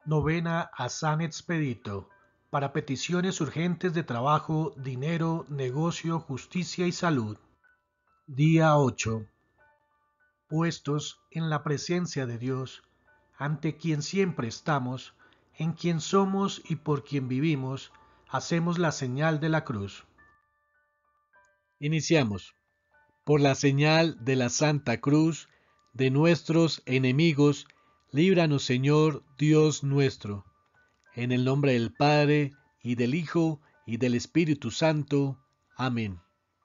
Novena a San Expedito. Para peticiones urgentes de trabajo, dinero, negocio, justicia y salud. Día 8. Puestos en la presencia de Dios, ante quien siempre estamos, en quien somos y por quien vivimos, hacemos la señal de la cruz. Iniciamos. Por la señal de la Santa Cruz de nuestros enemigos, líbranos, Señor Dios nuestro. En el nombre del Padre, y del Hijo, y del Espíritu Santo. Amén.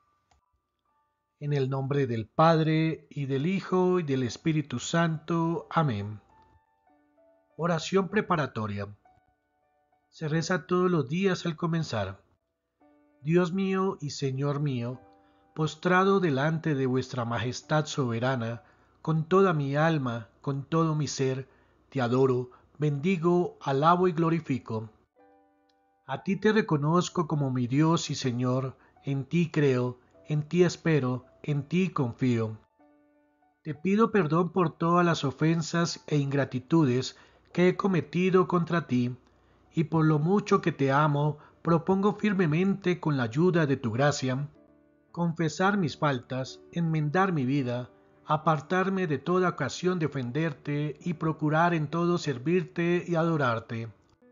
En el nombre del Padre, y del Hijo, y del Espíritu Santo. Amén. Oración preparatoria. Se reza todos los días al comenzar. Dios mío y Señor mío, postrado delante de vuestra majestad soberana, con toda mi alma, con todo mi ser, te adoro, bendigo, alabo y glorifico. A ti te reconozco como mi Dios y Señor, en ti creo, en ti espero, en ti confío. Te pido perdón por todas las ofensas e ingratitudes que he cometido contra ti, y por lo mucho que te amo, propongo firmemente con la ayuda de tu gracia, confesar mis faltas, enmendar mi vida, apartarme de toda ocasión de ofenderte y procurar en todo servirte y adorarte.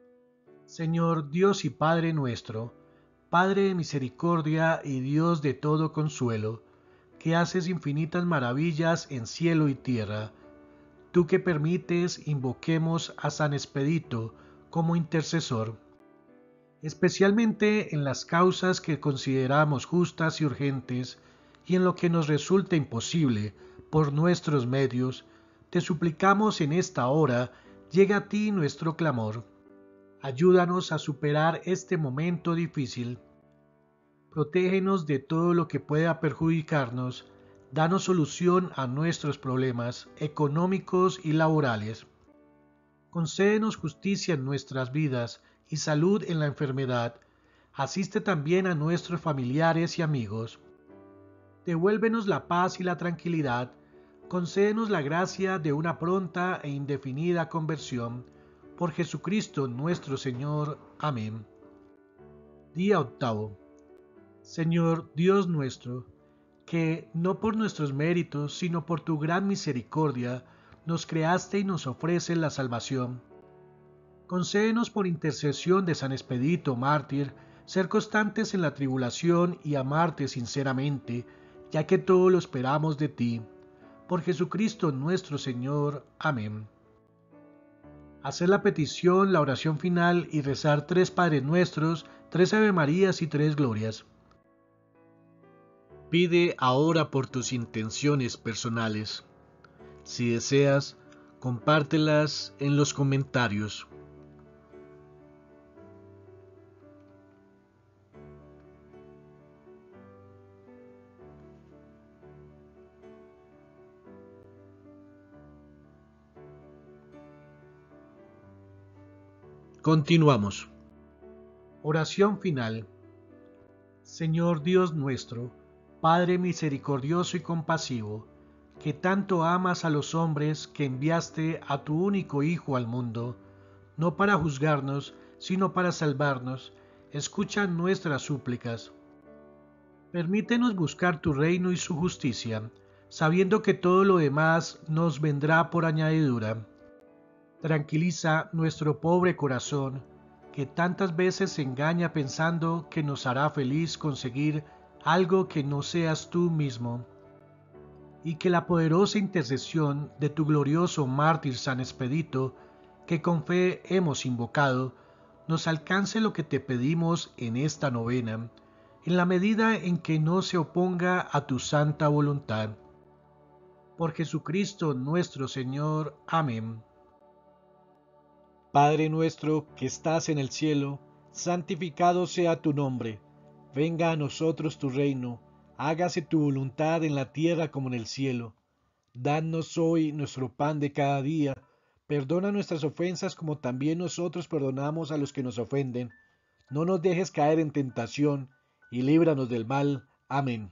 Señor Dios y Padre nuestro, Padre de misericordia y Dios de todo consuelo, que haces infinitas maravillas en cielo y tierra, tú que permites invoquemos a San Expedito como intercesor, especialmente en las causas que consideramos justas y urgentes, y en lo que nos resulta imposible por nuestros medios, te suplicamos en esta hora, llega a ti nuestro clamor. Ayúdanos a superar este momento difícil. Protégenos de todo lo que pueda perjudicarnos. Danos solución a nuestros problemas económicos y laborales. Concédenos justicia en nuestras vidas y salud en la enfermedad. Asiste también a nuestros familiares y amigos. Devuélvenos la paz y la tranquilidad. Concédenos la gracia de una pronta e indefinida conversión. Por Jesucristo nuestro Señor. Amén. Día octavo. Señor Dios nuestro, que no por nuestros méritos, sino por tu gran misericordia, nos creaste y nos ofreces la salvación. Concédenos por intercesión de San Expedito, mártir, ser constantes en la tribulación y amarte sinceramente, ya que todo lo esperamos de ti. Por Jesucristo nuestro Señor. Amén. Hacer la petición, la oración final y rezar 3 Padres Nuestros, 3 Ave Marías y 3 Glorias. Pide ahora por tus intenciones personales. Si deseas, compártelas en los comentarios. Continuamos. Oración final. Señor Dios nuestro, Padre misericordioso y compasivo, que tanto amas a los hombres que enviaste a tu único Hijo al mundo, no para juzgarnos, sino para salvarnos, escucha nuestras súplicas. Permítenos buscar tu reino y su justicia, sabiendo que todo lo demás nos vendrá por añadidura. Tranquiliza nuestro pobre corazón, que tantas veces se engaña pensando que nos hará feliz conseguir algo que no seas tú mismo, y que la poderosa intercesión de tu glorioso mártir San Expedito, que con fe hemos invocado, nos alcance lo que te pedimos en esta novena, en la medida en que no se oponga a tu santa voluntad. Por Jesucristo nuestro Señor. Amén. Padre nuestro que estás en el cielo, santificado sea tu nombre. Venga a nosotros tu reino, hágase tu voluntad en la tierra como en el cielo. Danos hoy nuestro pan de cada día. Perdona nuestras ofensas como también nosotros perdonamos a los que nos ofenden. No nos dejes caer en tentación y líbranos del mal. Amén.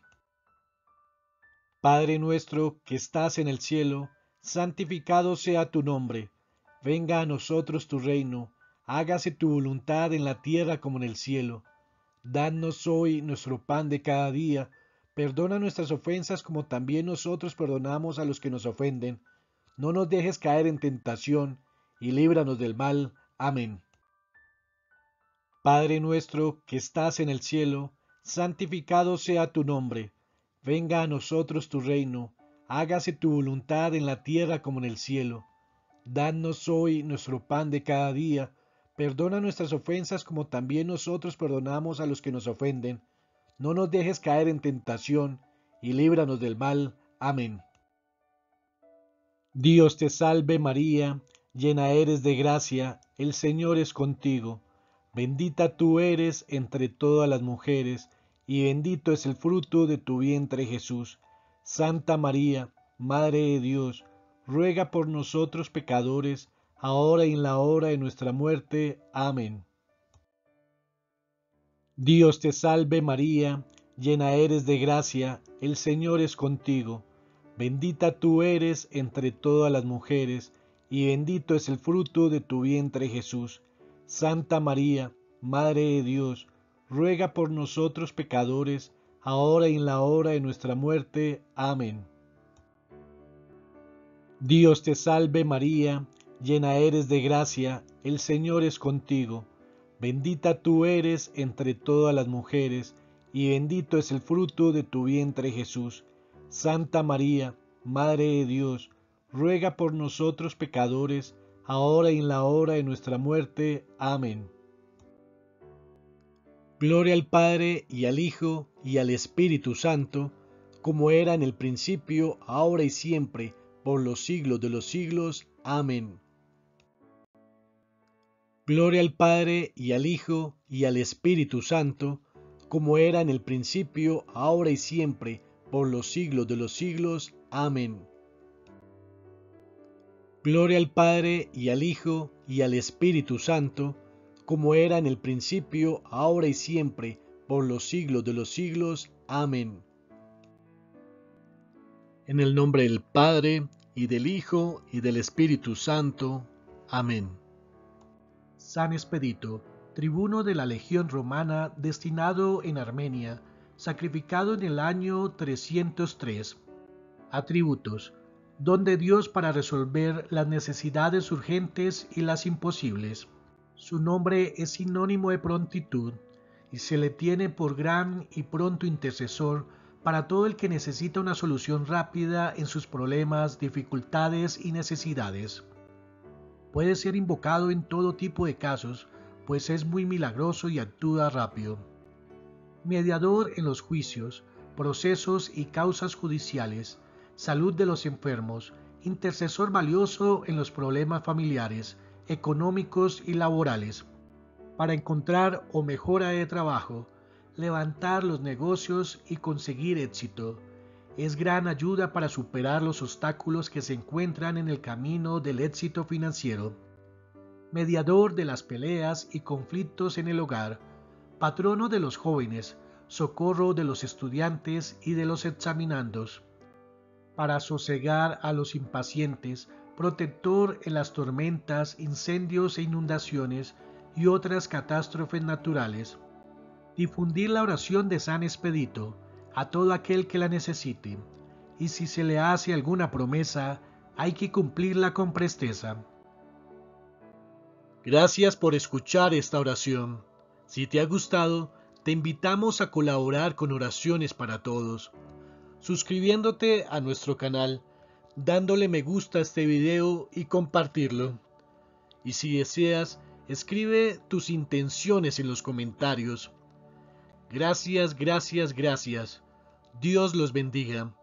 Padre nuestro que estás en el cielo, santificado sea tu nombre. Venga a nosotros tu reino, hágase tu voluntad en la tierra como en el cielo. Danos hoy nuestro pan de cada día, perdona nuestras ofensas como también nosotros perdonamos a los que nos ofenden. No nos dejes caer en tentación, y líbranos del mal. Amén. Padre nuestro que estás en el cielo, santificado sea tu nombre. Venga a nosotros tu reino, hágase tu voluntad en la tierra como en el cielo. Danos hoy nuestro pan de cada día, perdona nuestras ofensas como también nosotros perdonamos a los que nos ofenden. No nos dejes caer en tentación, y líbranos del mal. Amén. Dios te salve María, llena eres de gracia, el Señor es contigo. Bendita tú eres entre todas las mujeres, y bendito es el fruto de tu vientre Jesús. Santa María, Madre de Dios, ruega por nosotros pecadores, ahora y en la hora de nuestra muerte. Amén. Dios te salve María, llena eres de gracia, el Señor es contigo. Bendita tú eres entre todas las mujeres, y bendito es el fruto de tu vientre Jesús. Santa María, Madre de Dios, ruega por nosotros pecadores, ahora y en la hora de nuestra muerte. Amén. Dios te salve María, llena eres de gracia, el Señor es contigo. Bendita tú eres entre todas las mujeres, y bendito es el fruto de tu vientre Jesús. Santa María, Madre de Dios, ruega por nosotros pecadores, ahora y en la hora de nuestra muerte. Amén. Gloria al Padre, y al Hijo, y al Espíritu Santo, como era en el principio, ahora y siempre, por los siglos de los siglos. Amén. Gloria al Padre, y al Hijo, y al Espíritu Santo, como era en el principio, ahora y siempre, por los siglos de los siglos. Amén. Gloria al Padre, y al Hijo, y al Espíritu Santo, como era en el principio, ahora y siempre, por los siglos de los siglos. Amén. En el nombre del Padre, y del Hijo, y del Espíritu Santo. Amén. San Expedito, tribuno de la Legión Romana destinado en Armenia, sacrificado en el año 303. Atributos: don de Dios para resolver las necesidades urgentes y las imposibles. Su nombre es sinónimo de prontitud y se le tiene por gran y pronto intercesor para todo el que necesita una solución rápida en sus problemas, dificultades y necesidades. Puede ser invocado en todo tipo de casos, pues es muy milagroso y actúa rápido. Mediador en los juicios, procesos y causas judiciales, salud de los enfermos, intercesor valioso en los problemas familiares, económicos y laborales, para encontrar o mejora de trabajo, levantar los negocios y conseguir éxito. Es gran ayuda para superar los obstáculos que se encuentran en el camino del éxito financiero. Mediador de las peleas y conflictos en el hogar, patrono de los jóvenes, socorro de los estudiantes y de los examinandos. Para sosegar a los impacientes, protector en las tormentas, incendios e inundaciones y otras catástrofes naturales. Difundir la oración de San Expedito a todo aquel que la necesite, y si se le hace alguna promesa, hay que cumplirla con presteza. Gracias por escuchar esta oración. Si te ha gustado, te invitamos a colaborar con Oraciones para Todos, suscribiéndote a nuestro canal, dándole me gusta a este video y compartirlo. Y si deseas, escribe tus intenciones en los comentarios. Gracias, gracias, gracias. Dios los bendiga.